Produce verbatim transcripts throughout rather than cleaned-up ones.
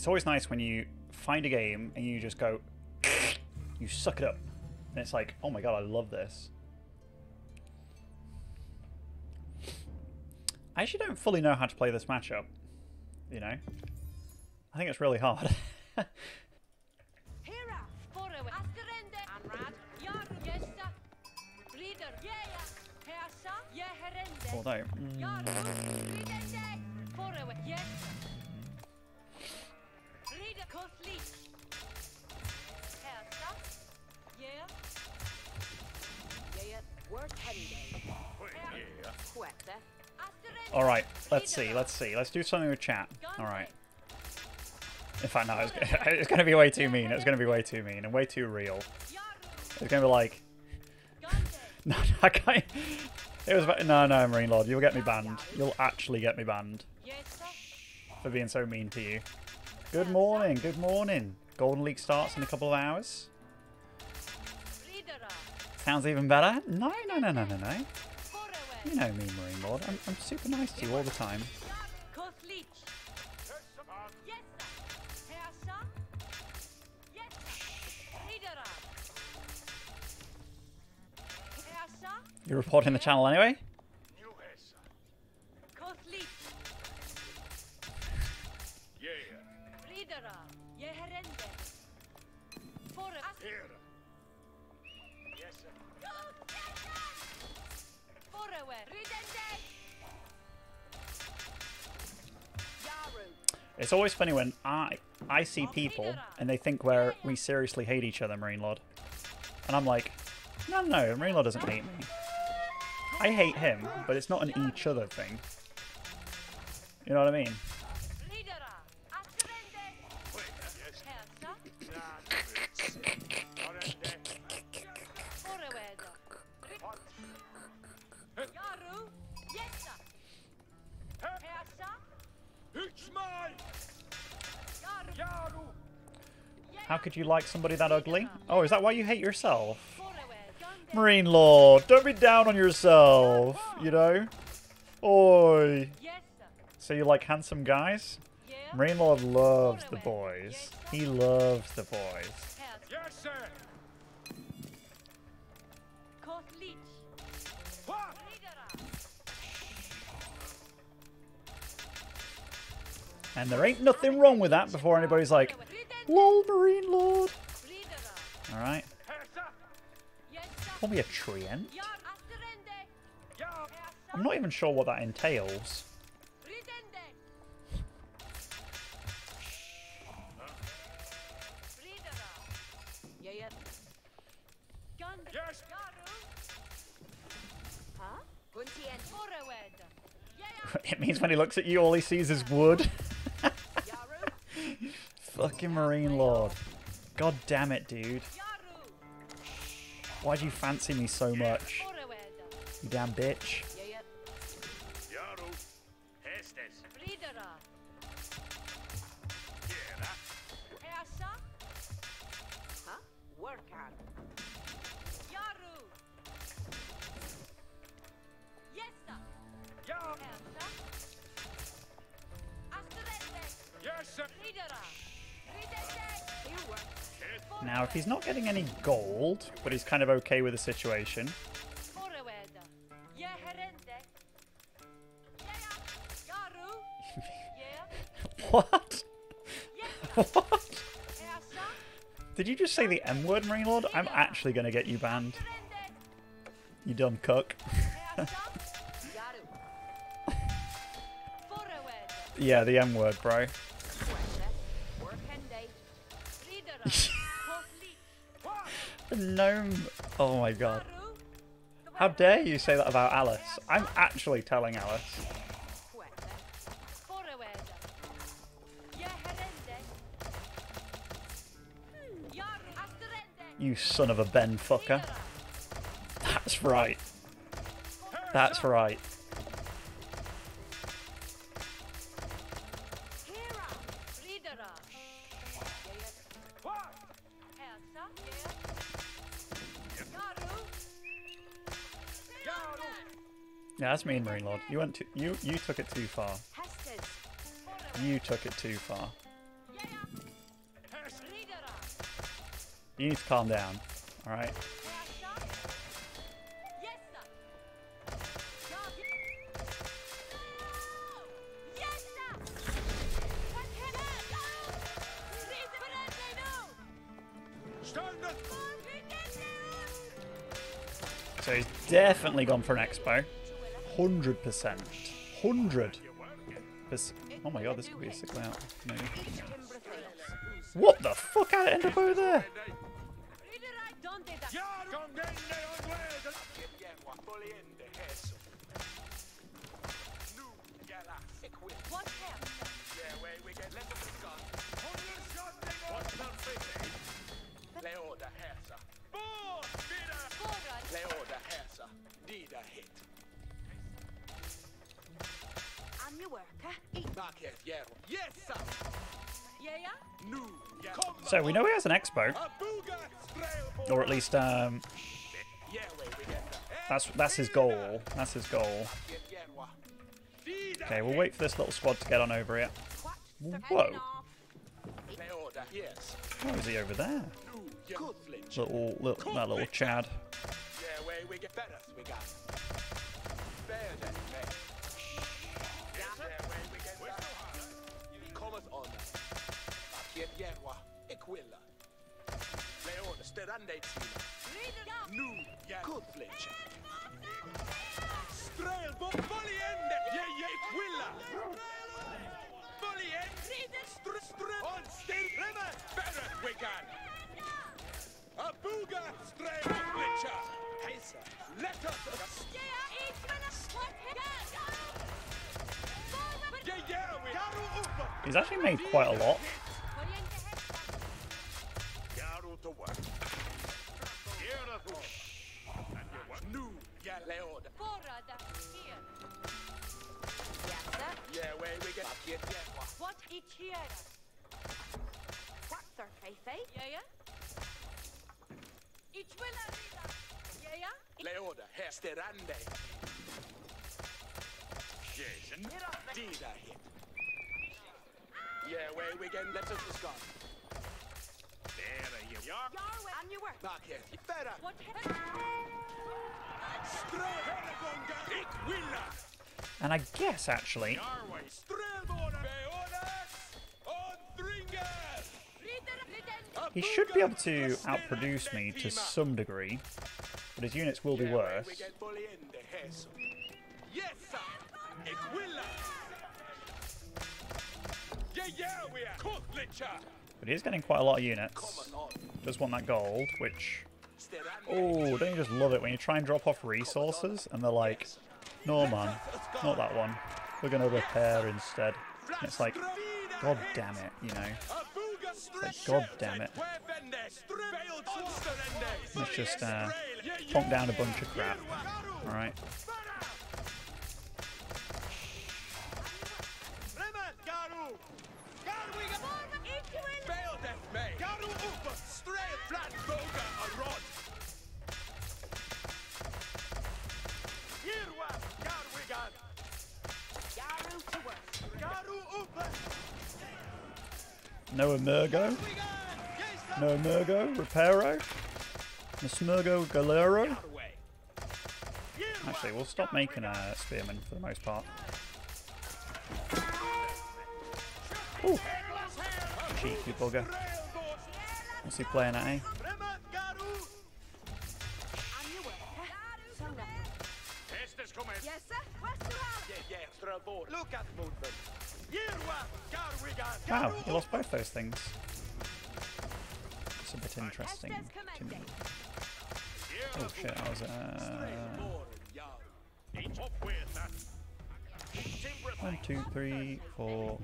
It's always nice when you find a game and you just go, you suck it up. And it's like, oh my god, I love this. I actually don't fully know how to play this matchup. You know? I think it's really hard. Although... Mm, Alright, let's see, let's see. Let's do something with chat. Alright. In fact, no, it's, it's going to be way too mean. It's going to be way too mean and way too real. It's going to be like... No, I can't... It was... No, no, Marine Lord, you'll get me banned. You'll actually get me banned. For being so mean to you. Good morning, good morning. Golden League starts in a couple of hours. Sounds even better. No, no, no, no, no, no. You know me, Marine Lord. I'm, I'm super nice to you all the time. You're reporting the channel anyway? It's always funny when I I see people and they think we're, we seriously hate each other, Marine Lord. And I'm like, no, no, Marine Lord doesn't hate me. I hate him, but it's not an each other thing. You know what I mean? How could you like somebody that ugly? Oh, is that why you hate yourself? Marine Lord, don't be down on yourself, you know? Oi. So you like handsome guys? Marine Lord loves the boys. He loves the boys. Yes, sir. And there ain't nothing wrong with that before anybody's like, lol, Marine Lord. Alright. Call me a treant? I'm not even sure what that entails. It means when he looks at you, all he sees is wood. Fucking Marine Lord. God damn it, dude. Why'd you fancy me so much? You damn bitch. Now, if he's not getting any gold, but he's kind of okay with the situation. What? What? Did you just say the M word, Marine Lord? I'm actually going to get you banned. You dumb cuck. Yeah, the M word, bro. The gnome. Oh my god. How dare you say that about Alice? I'm actually telling Alice. You son of a Ben fucker. That's right. That's right. Yeah, that's mean, Marine Lord. You went too, you you took it too far. You took it too far. You need to calm down. All right. So he's definitely gone for an expo. one hundred percent. one hundred percent. Oh my god, this could be a sick layout. Maybe. What the fuck? I ended up over there. So we know he has an expo, or at least um, that's that's his goal. That's his goal. Okay, we'll wait for this little squad to get on over here. Whoa! Oh, is he over there? Little, little, that little Chad. He's actually made quite a lot. What each here? What's our face, eh? Yeah, yeah. Each will yeah, yeah. Leoda, Hesterande. Jason, Dida hit. Yeah, way we get let's us discuss. There you are. Yarway, and you work. Back here. Better. What? And I guess actually. He should be able to outproduce me to some degree, but his units will be worse. But he's getting quite a lot of units. Just want that gold, which... Oh, don't you just love it when you try and drop off resources and they're like, no man, not that one. We're going to repair instead. And it's like, god damn it, you know. It's like, god damn it. Let's just uh, plonk down a bunch of crap. Alright. No Emergo? No Emergo? Reparo? No Smurgo Galero? Actually, we'll stop making a spearman for the most part. Ooh! Cheeky bugger. What's he playing at, eh? Wow, he lost both those things. It's a bit interesting to me. Oh shit, I was uh... One, two, three, four...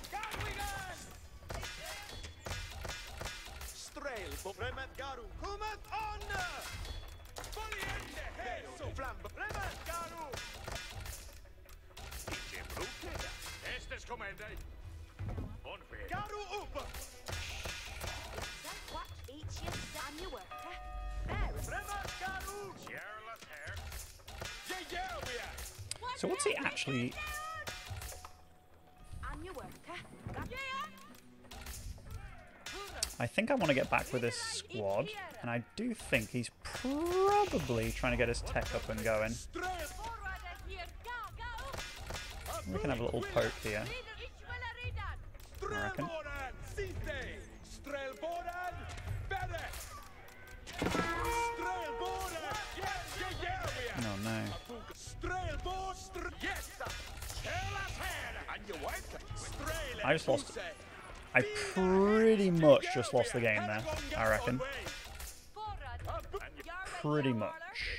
So what's he actually... I think I want to get back with this squad, and I do think he's probably trying to get his tech up and going. We can have a little poke here, I reckon. Oh no. I just lost. I pretty much just lost the game there, I reckon. Pretty much.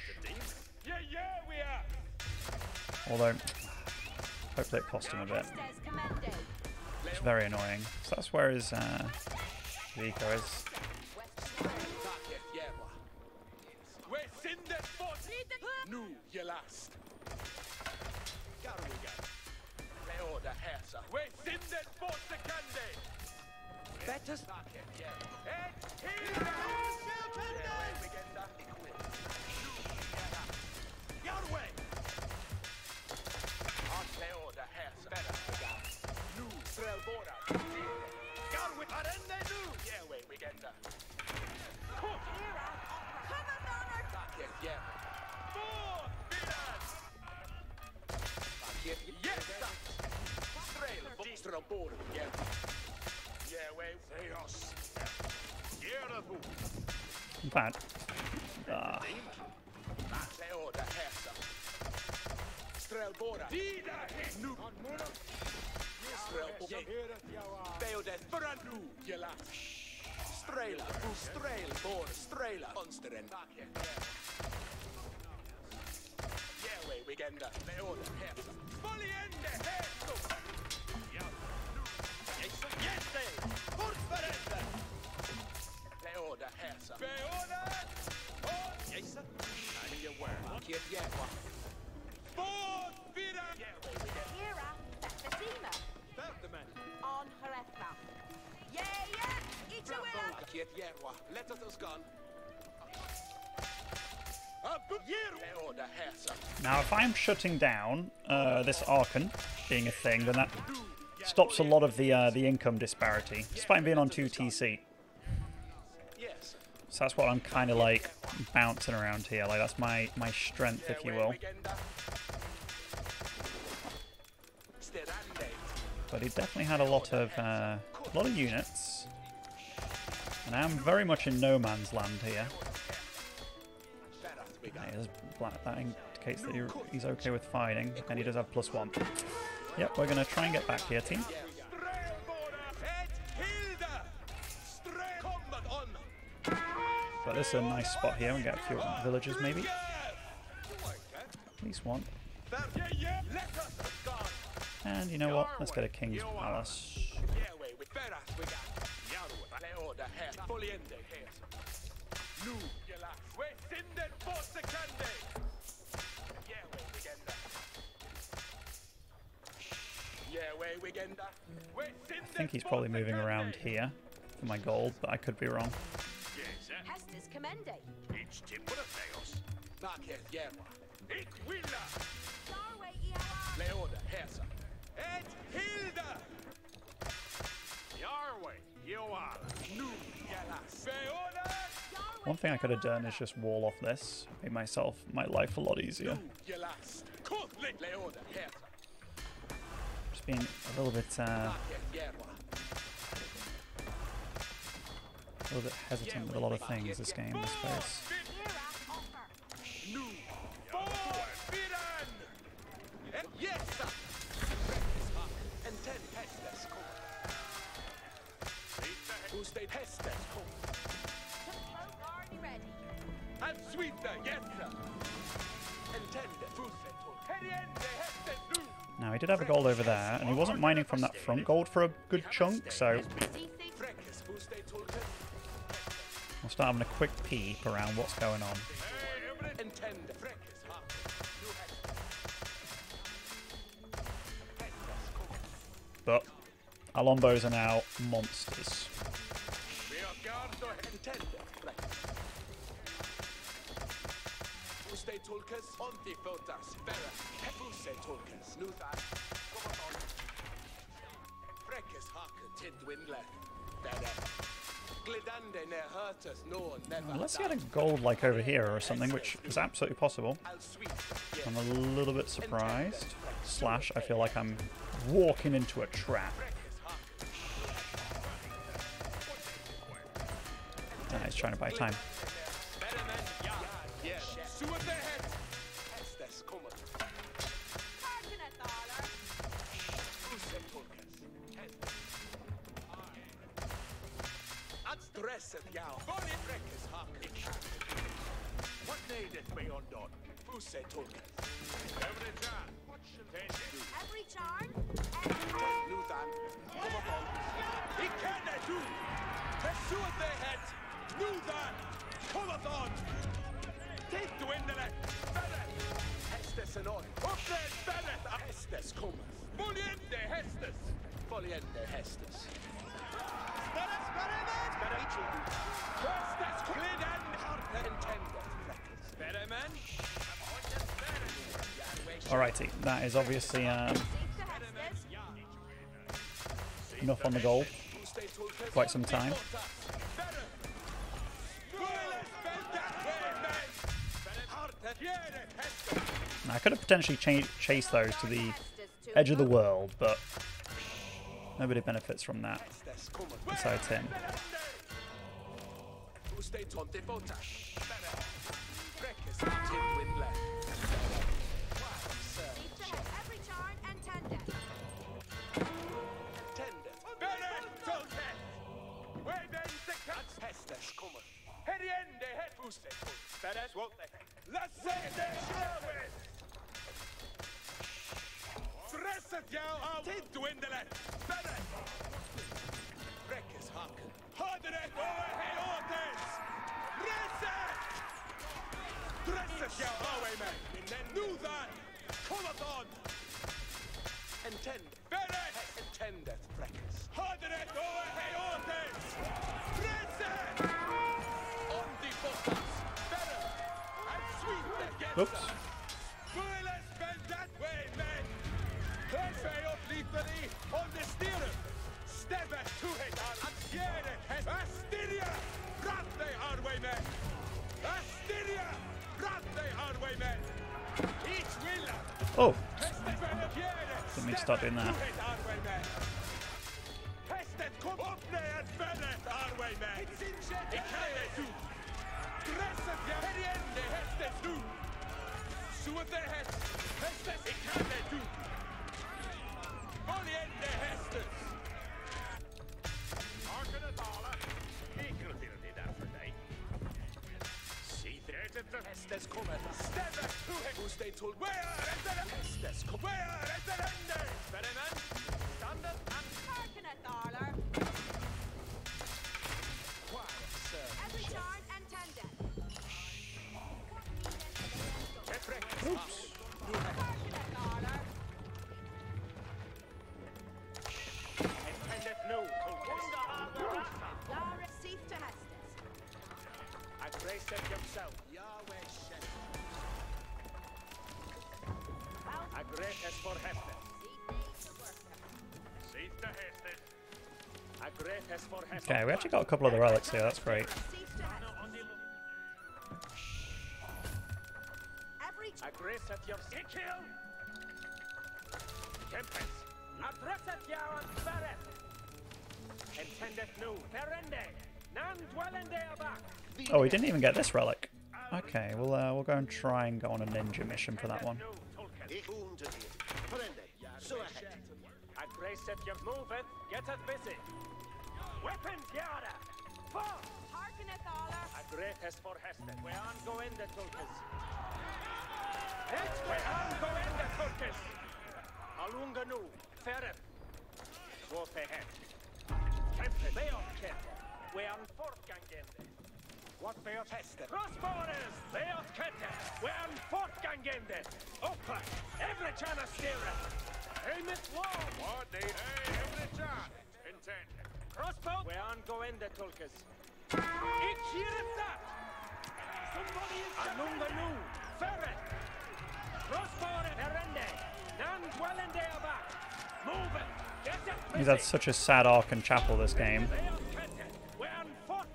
Although, hopefully it cost him a bit. It's very annoying. So that's where his uh, eco is. In fact, uh, now if I'm shutting down uh, this Archon being a thing, then that stops a lot of the uh, the income disparity, despite being on two T C. So that's what I'm kind of like bouncing around here. Like that's my my strength, if you will. But he definitely had a lot of uh, a lot of units, and I'm very much in no man's land here. Okay, black, that indicates that he's okay with fighting, and he does have plus one. Yep, we're going to try and get back here, team. But this is a nice spot here, and get a few villagers maybe. At least one. And you know what? Let's get a King's Palace. I think he's probably moving around here for my gold, but I could be wrong. One thing I could have done is just wall off this, make myself my life a lot easier. Just being a little bit uh, a little bit hesitant with a lot of things this game, I suppose. Now he did have a gold over there, and he wasn't mining from that front gold for a good chunk, so I'll start having a quick peek around what's going on. But our Lombos are now monsters. Glidande ne hurt us, no, never. Unless he had a gold like over here or something, which is absolutely possible. I'll sweet. I'm a little bit surprised. Slash, I feel like I'm walking into a trap. Ah, he's trying to buy time. What needeth me undone? Who said Tolkien? Every charm. Every charm? Luthan, come upon. He cannot do. Pursue their heads. Luthan, cometh on. Take the window. Better. Hestes and on. Up there, better. Hestes cometh. Voliente Hestes. Voliente Hestes. Better, better, better. Hestes, clean and intended. Better man. Alrighty, that is obviously um, enough on the gold. Quite some time. Now, I could have potentially ch chased those to the edge of the world, but nobody benefits from that besides him. Let's say this with Stresset jou av Tidwindelen! Better! Brekkes haken. Hadere over Heotes! Reset! Stresset jou away man! Nu that! Cometh on! Intend. Better! Intended, Brekkes. Hadere over Heotes! Reset! On the botas! Oops. That way, man. Let's say up leafly on the steering. Step it to it. Astiere. Astiria. Ratte hardway, man. Astiria. Ratte hardway, man. Each will. Oh. Didn't mean to start doing that. Tested come up there and better hardway, man. It can't do. Stresset ja heriende hestes du. Suet their heads. Hestes it can they do. Voliende hestes. Harken het alle. Equal will be that for day. See there to the hestes kommer. Step it to him. Who stay told where is the hestes come. Where is the ende? Better man. Stand up and harken it alle. Quiet, sir. Every charge and tender. Oops. Okay, we actually got a couple of the relics here, that's great. Aggressat your kill. Tempest. Addressat your ferret. Intended new. Ferende. Nan dwellende aback. Oh, we didn't even get this relic. Okay, we'll uh, we'll go and try and go on a ninja mission for that one. Aggressat your movement. Get us busy. Weapon Giada. Fall. Harkeneth alla. Aggressat for Heston. We aren't going the Tulkas. Het we aan going the Turkish. Alunga nu, ferret. What they had. Temple, they are kept. We are fortgangende. What they are tested. Crossborders, they are kept. We are fortgangende. Opa, every chance steer it. Aim it low. What they, hey, every chance. Intent. Crossbow, we are going the Turkish. Ik hear it that. Somebody is Alunga nu, ferret. He's had such a sad arc and chapel this game.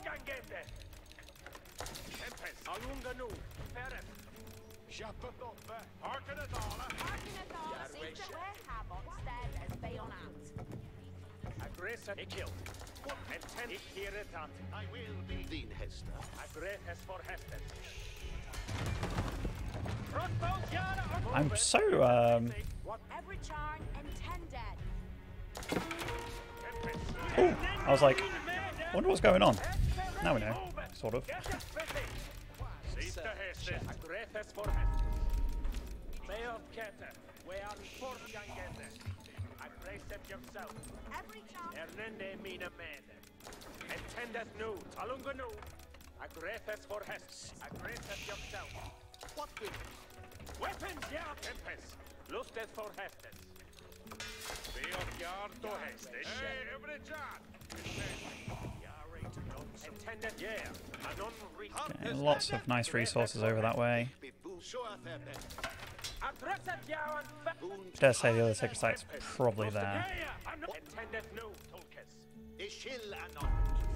Alunganu, Ferret. Shapatoppe, Arkanathala. Arkanathala, Sitra, Habonstead, and Bayonat. Aggressor, kill. And ten, ich hear it out. I will be Dean Hester. Aggressor for Hester. I'm so, um... Every charm and ten dead. Ooh, I was like, I wonder what's going on. Now we know, sort of. Every charm. Hernande mina mene. Attendeth nu, Talunga nu. Aggresseth for Hest. Aggresseth yourself. What weapons? Weapons, yeah, Tempest. Lusted for Hestes. Be of yard to Hestes. Hey, every jar. Attendeth, yeah. Anon reach. Okay, lots of nice resources over that way. Dare say the other sacred site's probably there. Attendeth nu, Tulkes. Ishil anon.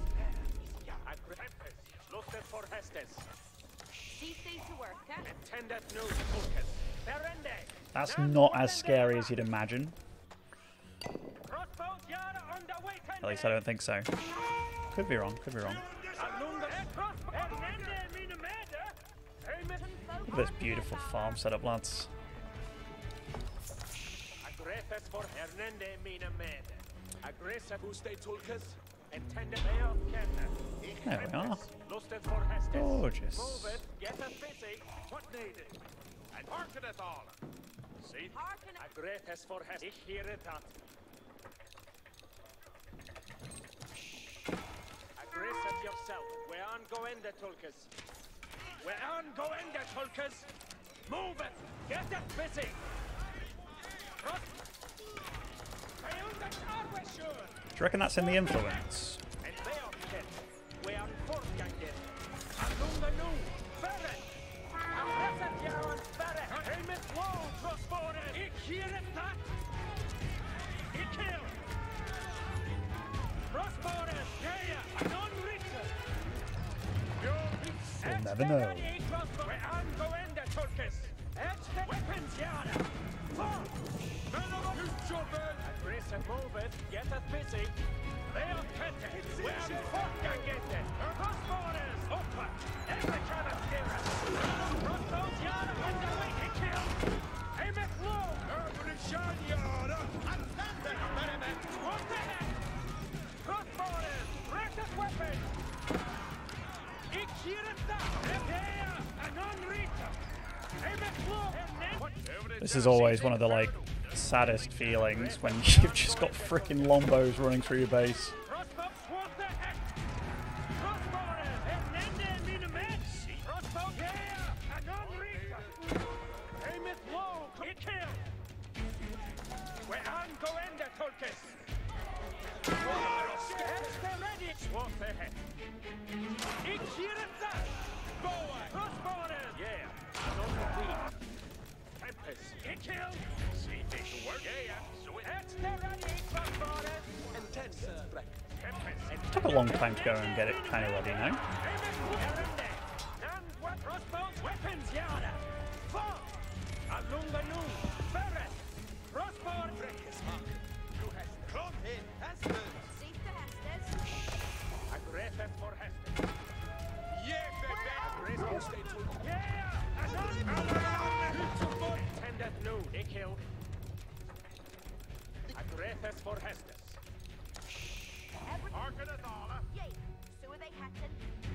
Lusted for Hestes. See thee to work, eh? Attendeth nu, Tulkes. Berende. That's not as scary as you'd imagine. At least I don't think so. Could be wrong, could be wrong. Look at this beautiful farm setup, lads. There we are. Gorgeous. Aggressive yourself. We're on going the Tulkas. We're on going the Tulkas. Move it. Get it busy. Do you reckon that's in the influence? And they are dead. We are fortgangen. Alunga nu. Ferret. Aggressive Jaron. Ferret. Aim it low, crossborders. Ich hear it not. Ich kill. Crossborders. Yeah, yeah. Non-reacher. You'll never know. We're on going the Turkish. Edge the weapons, Yana. Fall. Aggressive move it. Get us busy. They are petted. We're on fortgangen. Crossborders. Open. Every kind of scare. Crossbows, Yana. On the way to kill. Aim it low. Urban Shan, Yana. And stand there. What the heck? Crossborders. Precious weapons. Ik hear it down. There. A non-reacher. Aim it low. This is always one of the, like, saddest feelings when you've just got freaking lombos running through your base. Took a long time to go and get it kind of ready now. For Hestes. Arkanathala. Yay. So are they hatching?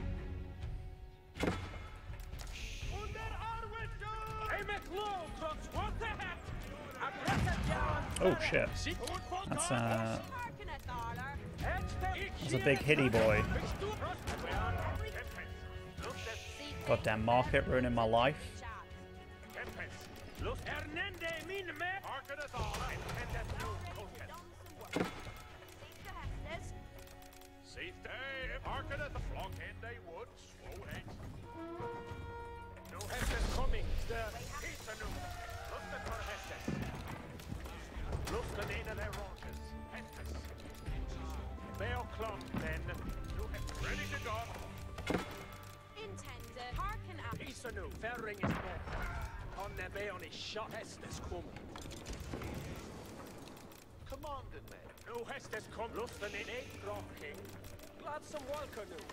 Under Arwind. Aim it low, Crooks. What the heck? Aggressive, John. Oh shit. That's uh that's a big hitty boy. Goddamn market ruining my life. Intended. Harken Isanu, Ferring is not. On the bay on his shot, Hestes come. Commanded man. No Hestes come. Lustan in eight Rock King. Glad some welcome new.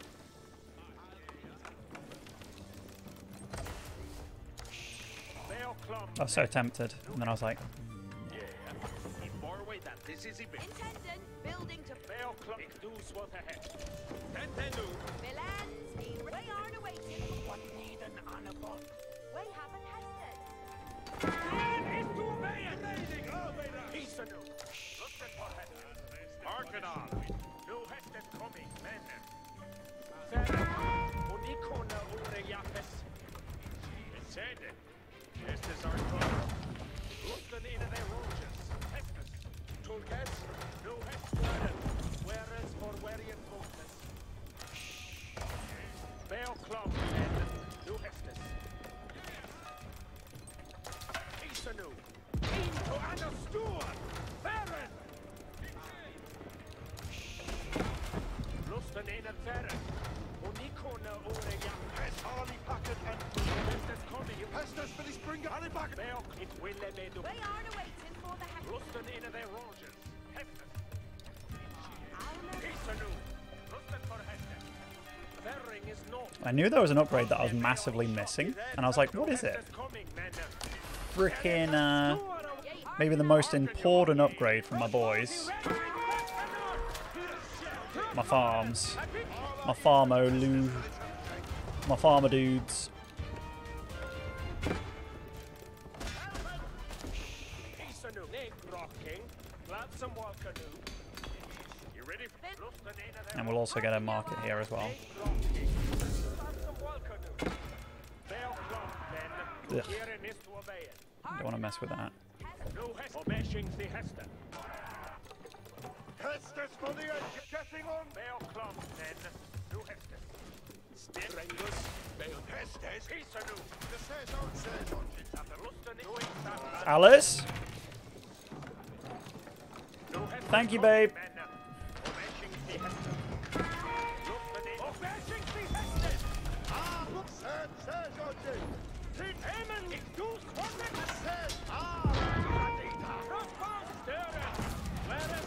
I was so tempted, and then I was like, Yeah, in Norway that this is a bit. Intendant, building to Bale clock, do what ahead. Tentenu. Milans, he they aren't awaiting. What need an honorable? We haven't tested. Man is to obey it. Raiding, obey that. Isanu. Look at what happened. Hearken on. No Hestes coming, men. Ferre. Unikona ure yapes. It's said it. Hestes are gone. Lustan in their roges. Hestes. Tulkes. No Hestes. Whereas for Warian Voltes. Bale Club and no Hestes. Isanu. Into Anna Stuart. Baron. Lustan in a Baron. Unikona ure yapes. Harley Packet and Hestes coming. Hestes for the spring. Harley Packet. Bale. It will let me do. We aren't awaiting for the heck. Lustan in their roges. Hestes. I'll Isanu. Lustan for Hestes. Ferring is not. I knew there was an upgrade that I was massively missing, and I was like, what is it? Freaking, uh, maybe the most important upgrade from my boys. My farms. My farmo loo. My farmer dudes. And we'll also get a market here as well. Ugh. Don't want to mess with that. Hestes for the edge, getting on. Bale Club, then. No Hestes. Strangers. Bale Hestes. Isanu. The says on says on it. After Lustan doing that. Alice? No Hestes. Thank you, babe. Obeshing the Hestes. Lustan in. Obeshing the Hestes. Ah, look, says, says on it. Tin Haman. It does what it says. Ah, Adita. Crossbow. Steren. Whereas.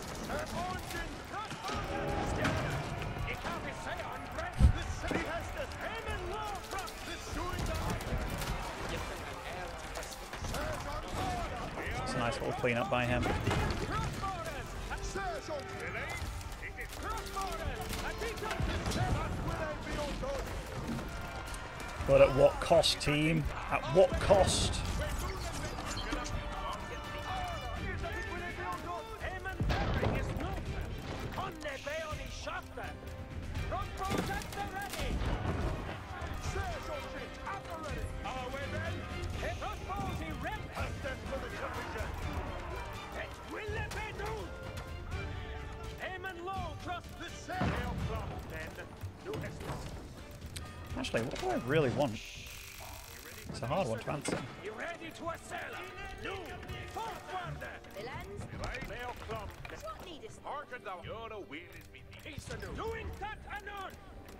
It's a nice little cleanup by him. But at what cost, team? At what cost? Actually, what do I really want? It's a hard one to answer. You ready to assail? No! Forward! Milans, Bale Club. what needest? Hearken thou. You're a wheel is me. Isanu. Doing that anon!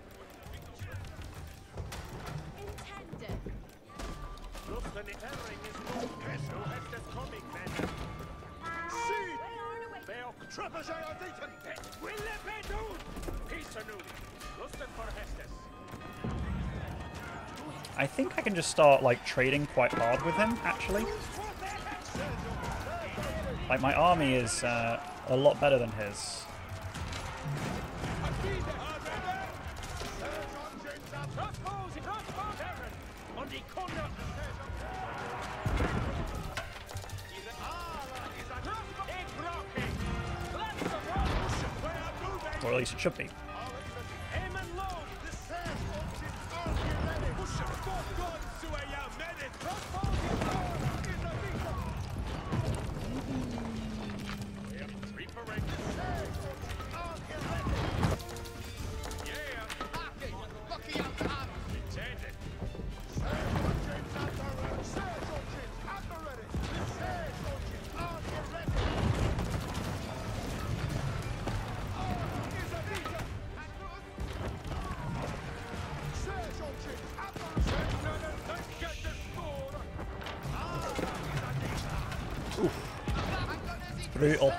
Intendant. Lustan in Herring is no Hestes. No Hestes coming, men. See! We aren't awaiting. Bale Trebuchet are beaten. Will it be done? Isanu. Lustan for Hestes. I think I can just start like trading quite hard with him, actually. Like my army is uh, a lot better than his. Or at least it should be. Brutal.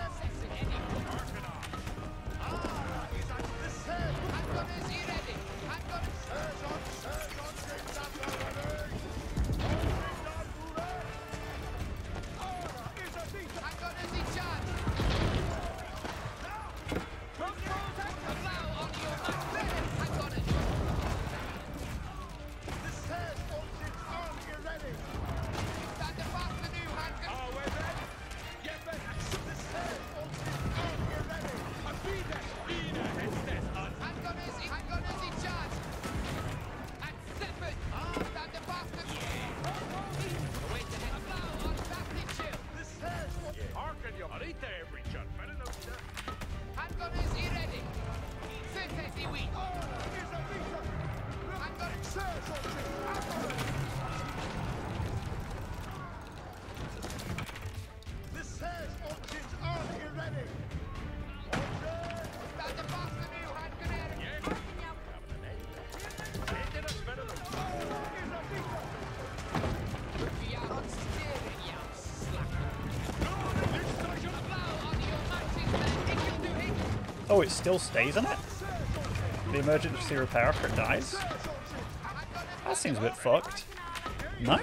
Oh, it still stays on it? The emergency repair after it dies? That seems a bit fucked. No?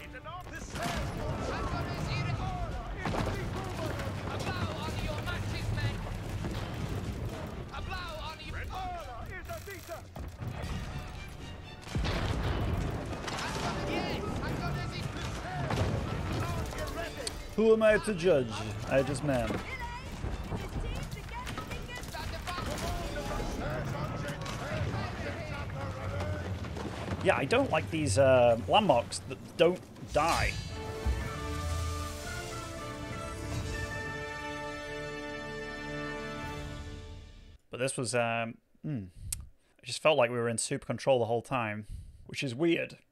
Who am I to judge? I just man. Yeah, I don't like these uh, landmarks that don't die. But this was, um, mm, it just felt like we were in super control the whole time, which is weird.